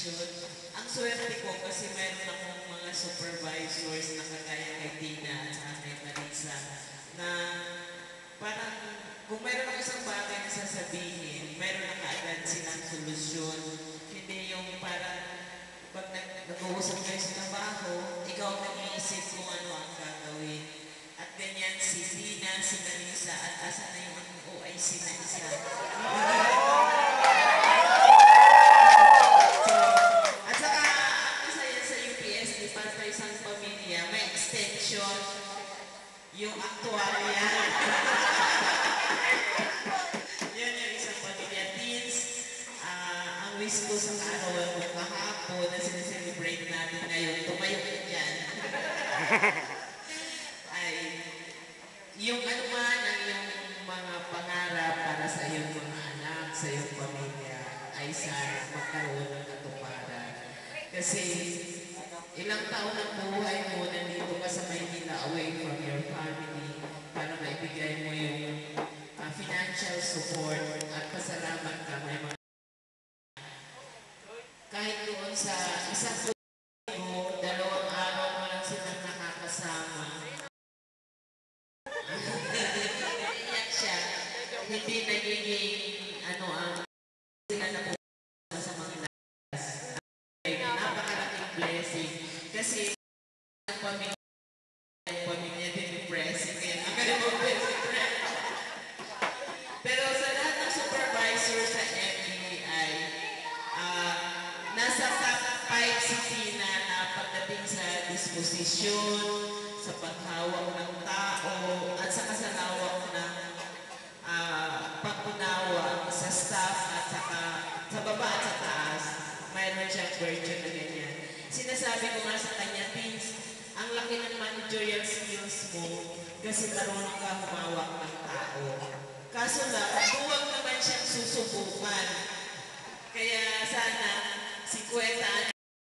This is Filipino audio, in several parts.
desisyon. Ang swerte ko kasi meron akong mga supervisors na kagaya kay Tina at sa kay Marisa na parang kung meron ako isang bagay na sasabihin, meron na kaagad silang solusyon. Hindi yung parang pag nag-uusap kayo sa trabaho, ikaw ang nag-iisip kung ano ang gagawin. At ganyan si Tina, si Marisa, at asa na yung OIC na isa. At saka, ang masaya sa UPS, di para sa isang pamilya, may extension, yung aktualya. Yan yung isang pamilya. Teens, ang wish ko sa kaarawan ko kahapon na sineselebrate natin ngayon, tumayo ka dyan. Ay, yung ano man ang iyong mga pangarap para sa iyong mga anak, sa iyong pamilya, ay sana magkaroon ng katuparan. Kasi ilang taon ang buhay mo nandito ka sa Maynila away from your family para maibigay mo yung financial support at pasalamat ka may mga kahit doon sa isang mo, 2 araw mo lang silang nakakasama. Iyak siya, hindi nagiging ano ang sila na po sa mga lakas. Napakalaking blessing kasi ang pamilya din depressing kaya nakalimutin. Pero sa lahat ng supervisor sa MBI, nasa top 5 si Tina na pagdating sa disposisyon, sa paghawak ng tao, at sa kasalawak ng pag-unawa sa staff at saka sa baba at sa taas, mayroon siyang virtue na ganyan. Sinasabi ko nga sa kanya, Tins, ang laki ng managerial skills mo kasi marunong ka humawak ng tao. Kaso lang, huwag naman siyang susubukan. Kaya sana, si Kuweta,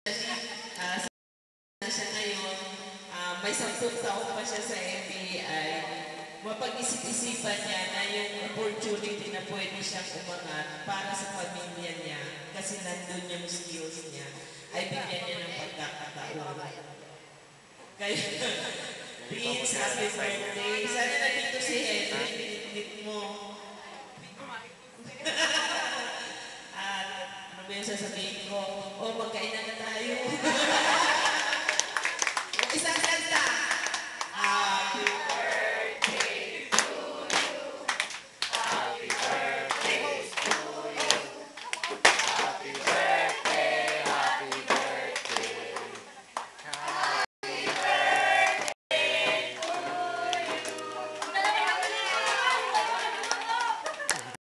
na siya ngayon, may 10 taon pa siya sa MBI, mapag-isip-isipan niya na yung opportunity na pwede siyang umangat para sa pamilya niya, kasi nandun yung skills niya, ay bigyan niya ng pagkakataon. Kaya, Prince, happy birthday. Sana nandito si Henry, pinitlit mo. At ano ba yung sasabihin ko? O, magkainan na tayo.